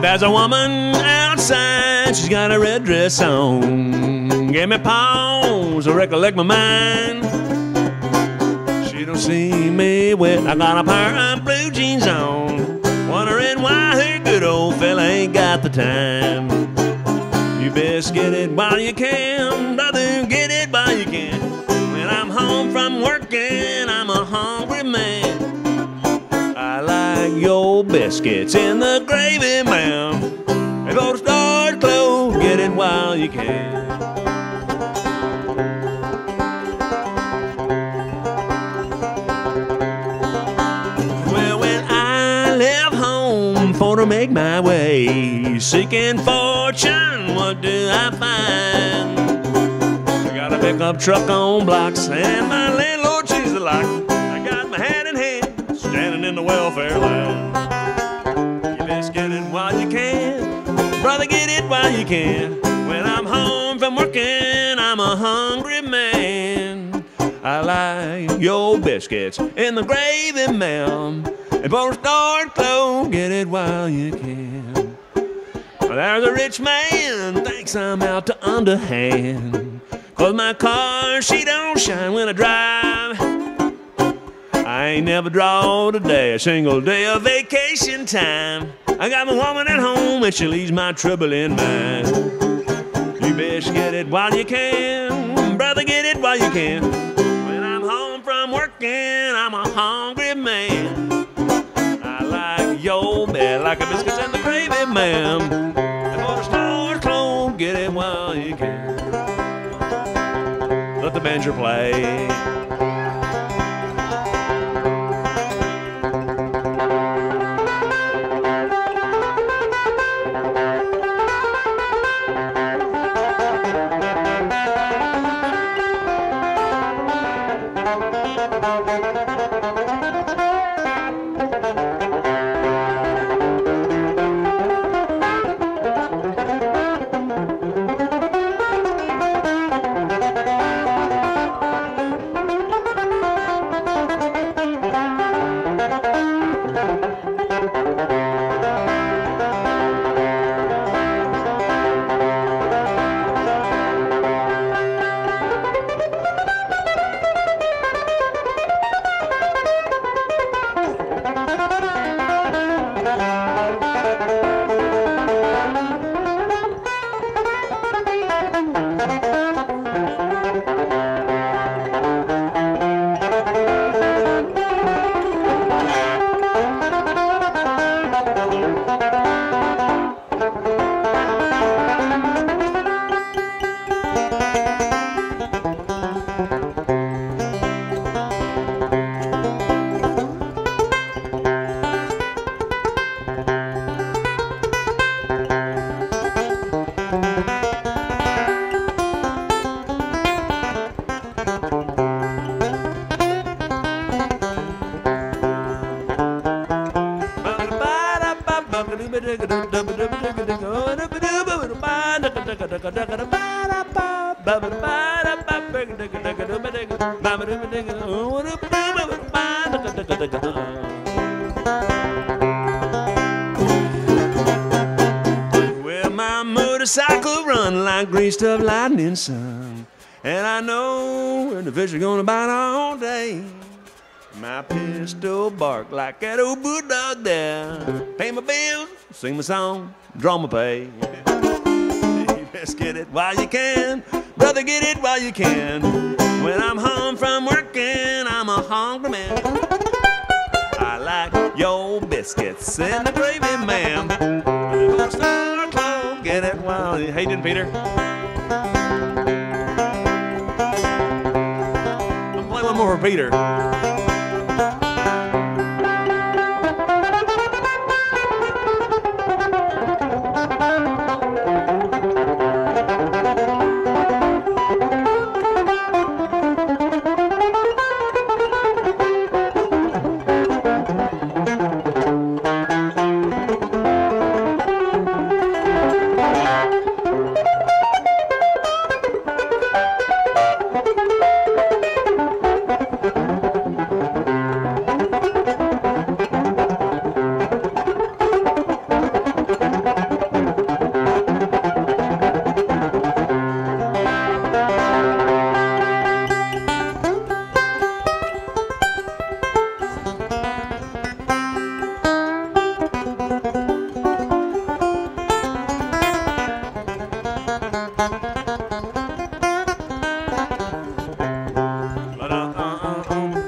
There's a woman outside, she's got a red dress on. Give me pause to recollect my mind. She don't see me wet, I got a pair of blue jeans on. Wondering why her good old fella ain't got the time. You best get it while you can, brother, get it while you can. When I'm home from working, I'm a hungry man. I like your biscuits in the gravy, ma'am. If old stores close, get it while you can. Well, when I left home for to make my way, seeking fortune, what do I find? I got a pickup truck on blocks, and my landlord, she's the lock. I got my hat in hand, standing in the welfare line. You best get it while you can, brother, get it while you can. When I'm home from working, I'm a hungry man. I like your biscuits in the gravy, ma'am. If both stores close, get it while you can. There's a rich man thinks I'm out to underhand, 'cause my car, she don't shine when I drive. I ain't never drawed a single day of vacation time. I got my woman at home and she leaves my trouble in mind. You best get it while you can, brother, get it while you can. When I'm home from working, I'm a hungry man. I like your bed like a biscuits and the gravy, ma'am. Before the stores close, get it while you can. Let the banjo play. Well, my motorcycle run like greased up lightning sun, and I know when the fish are gonna bite all day. My pistol bark like that old bulldog there. Pay my bills, sing my song, draw my pay. You best get it while you can, brother, get it while you can. When I'm home from working, I'm a hungry man. I like your biscuits and the gravy, ma'am. Get it while you... How you doing, Peter? I'll play one more for Peter.